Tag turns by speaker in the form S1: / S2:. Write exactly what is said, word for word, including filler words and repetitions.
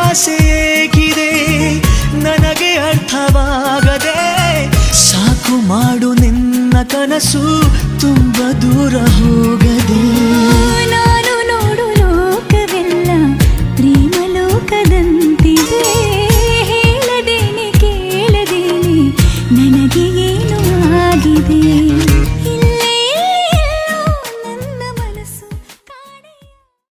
S1: ಆಸೆ ಏಕಿದೆ ನನಗೆ ಅರ್ಥವಾಗದೆ ಸಾಕು ಮಾಡು ನಿನ್ನ ಕನಸು ತುಂಬ ದೂರ ಹೋಗದೆ